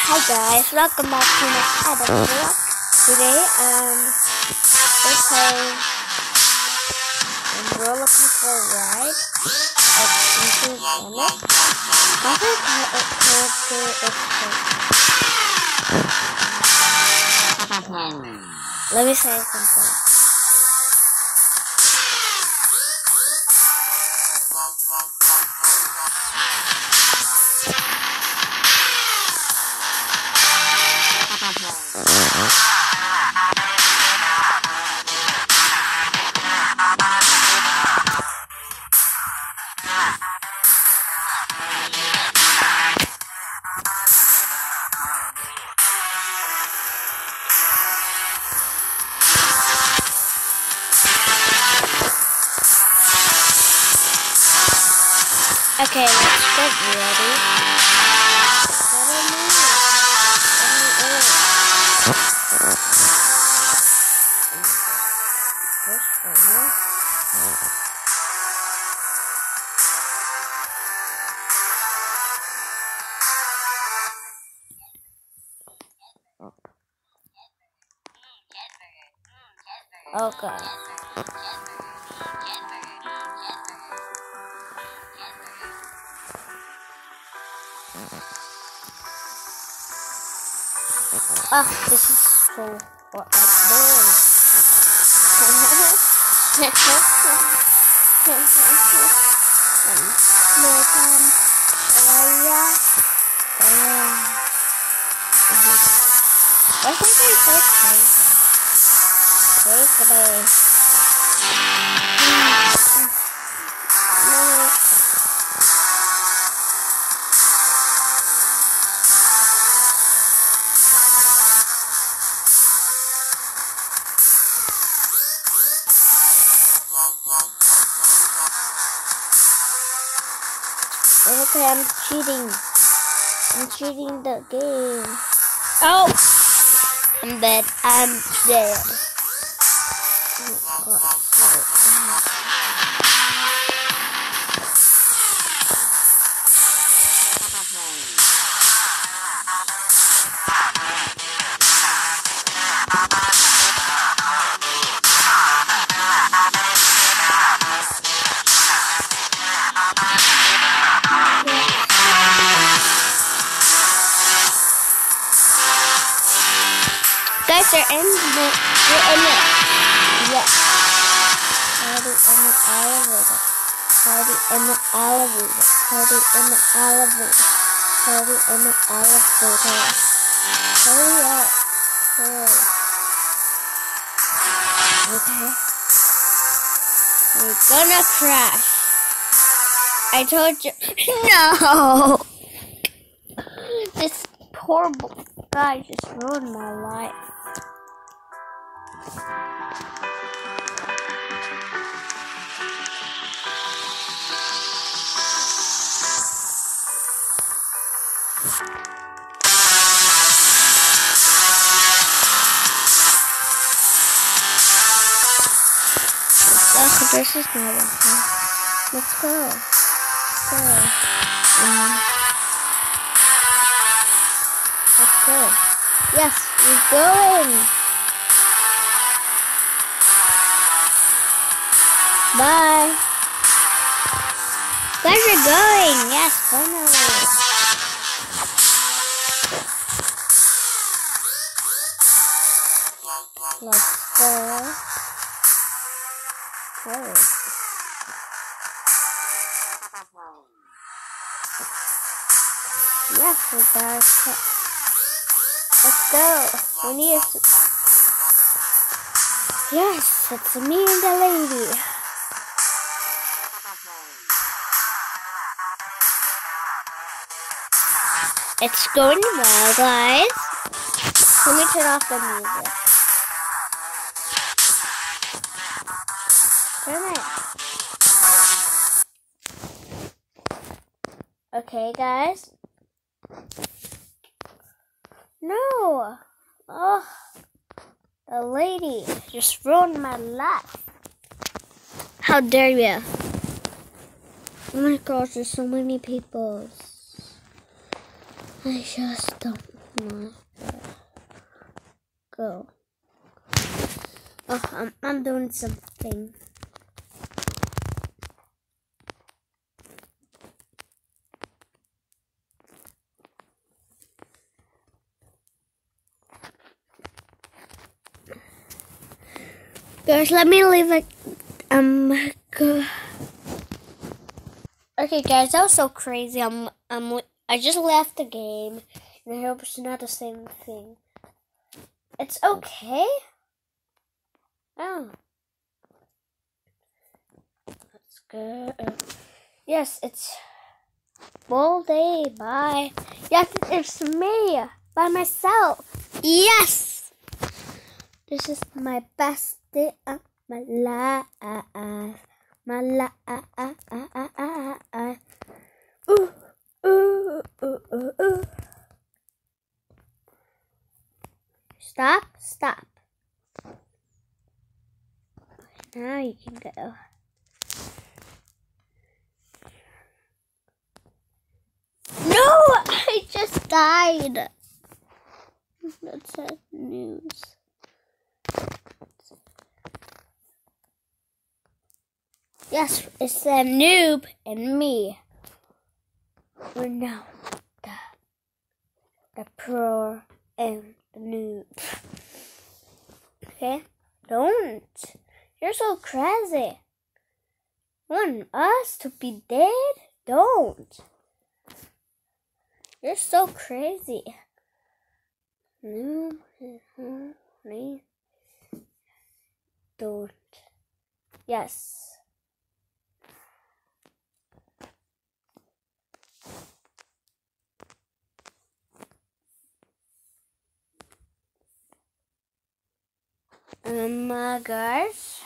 Hi guys, welcome back to my other vlog. Today, we're playing roller coaster ride at Into Limit. My favorite character is Let me say something. Okay, let's get ready. Okay. This is so what I'm doing. I think it's so crazy. Okay, I'm cheating. I'm cheating the game. Oh! I'm dead. I'm dead. Oh, God. Guys, you're in it. Yes. Party in the elevator. Party in the elevator. Party in the elevator. Party in the elevator. Hurry up. Hurry. Okay. We're gonna crash. I told you. No! This horrible guy just ruined my life. This is my weapon. Let's go. Let's go. Let's go. Yes, we're going. Bye. Guys, we're going. Yes, finally. Let's go. Oh. Yes, we got it. Let's go. We need to... Yes, it's me and the lady. It's going well, guys. Let me turn off the music. Turn it. Okay, guys. No. Oh, the lady just ruined my life. How dare you? Oh my gosh, there's so many people. I just don't my go. Oh, I'm doing something. Guys, let me leave it. Go. Okay, guys, that was so crazy. I just left the game, and I hope it's not the same thing. It's okay. Oh, let's go. Yes, it's full day. Bye. Yes, it's me by myself. Yes, this is my best day of my life. My life. Ooh, ooh, ooh, ooh, ooh. Stop. Now you can go. No, I just died. That's sad news. Yes, it's the noob and me. We're now the pro and the noob. Okay? Don't. You're so crazy. Want us to be dead? Don't. You're so crazy. No, don't. Yes. Guys.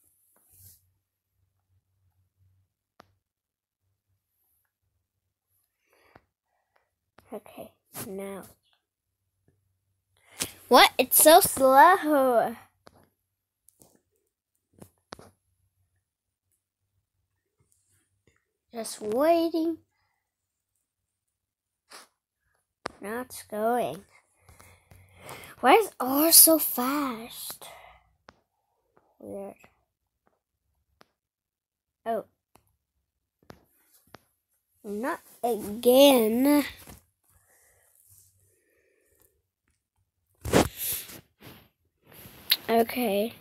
Okay, now. What? It's so slow. Just waiting. Now it's going. Why is all so fast? Weird. Oh. Not again. Okay.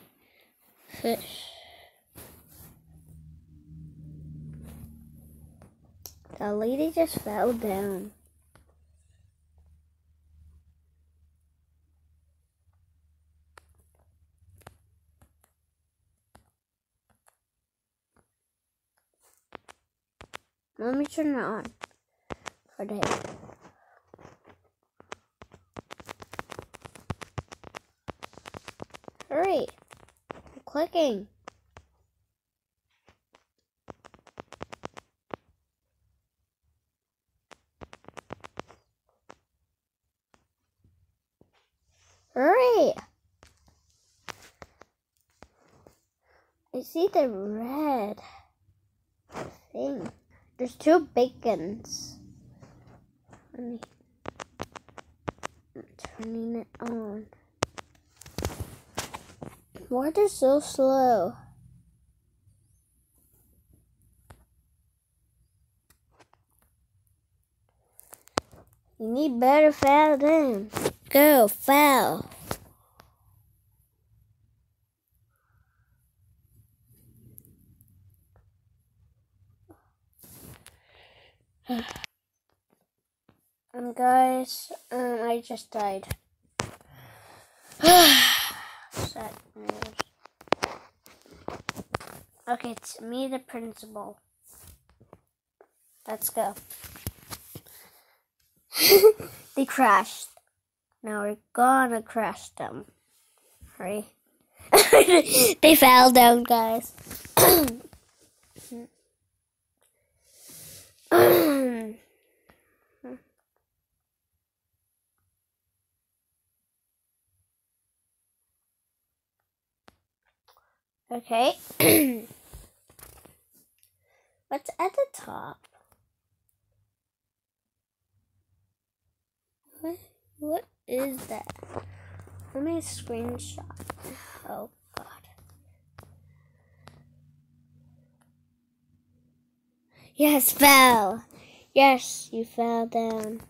The lady just fell down. Let me turn it on for the head. Hurry! I'm clicking. Hurry! I see the red thing. There's 2 bacons. I'm turning it on. Why they're so slow? You need better foul down. Go, foul. Guys, I just died. Sad news. Okay, it's me, the principal. Let's go. They crashed. Now we're gonna crash them. Hurry. They fell down, guys. Okay. What's at the top? What? What is that? Let me screenshot. Oh God. Yes, fell. Yes, you fell down.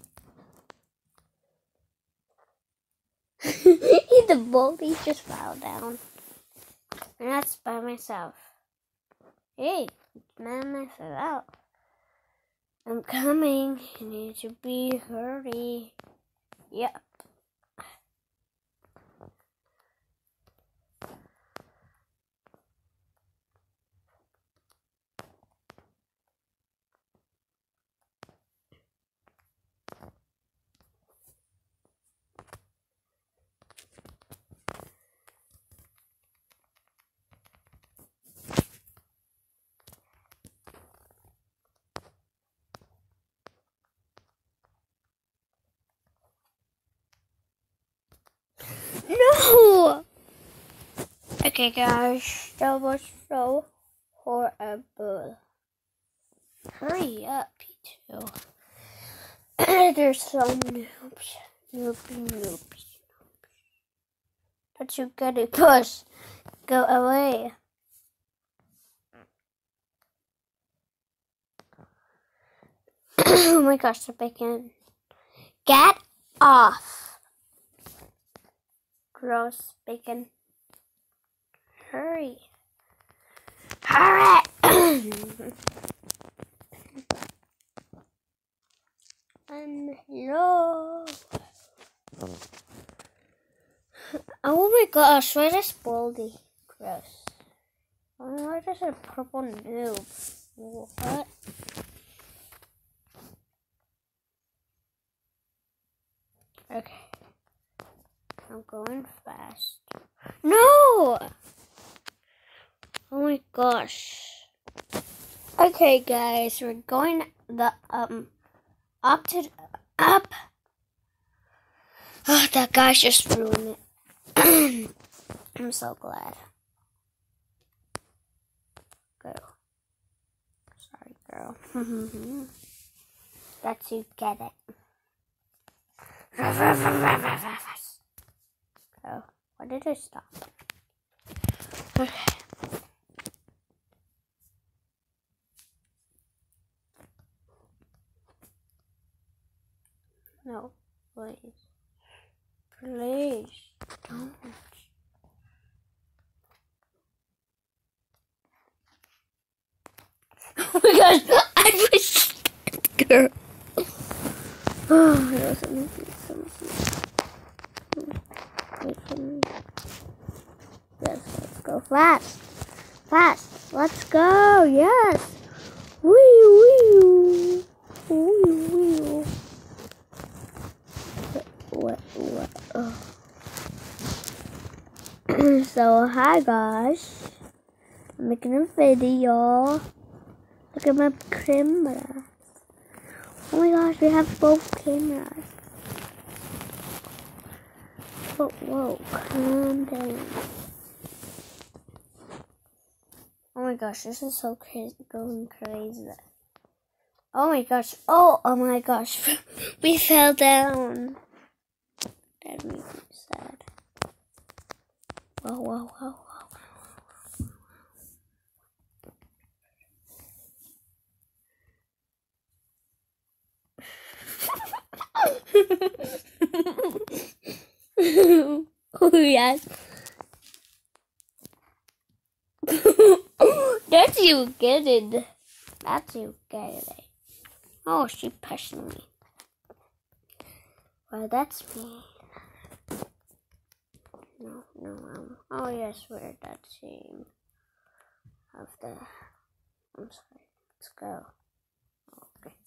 The bully just fell down. And that's by myself. Hey, man, I fell out. I'm coming. You need to be hurry. Yep. No! Okay, guys, that was so horrible. Hurry up, you two. There's some noobs. Noobs. But you gotta push. Go away. Oh my gosh, the bacon. Get off. Gross bacon. Hurry. Hurry! Hello. Oh my gosh, why does Baldy? Gross. Why does a purple noob? What? Okay. I'm going fast. No! Oh my gosh. Okay, guys, we're going up to up. Oh, that guy just ruined it. I'm so glad. Go. Sorry, girl. That's you get it. Oh, why did I stop? Okay. No, please. Please, don't. Oh my gosh, I was girl. Oh, that was amazing. Yes, let's go fast. Fast. Let's go. Yes. Wee. Wee. What? Oh. So, hi guys. I'm making a video. Look at my camera. Oh my gosh, we have both cameras. Whoa, calm down. Oh my gosh, this is so crazy, going crazy. Oh my gosh, oh my gosh, we fell down. That makes me sad. Whoa. Oh yes. That's you get it. That's you get it. Oh, she pushed me. Well, that's me. No. Oh yes, we're that team of the. I'm sorry. Let's go. Okay.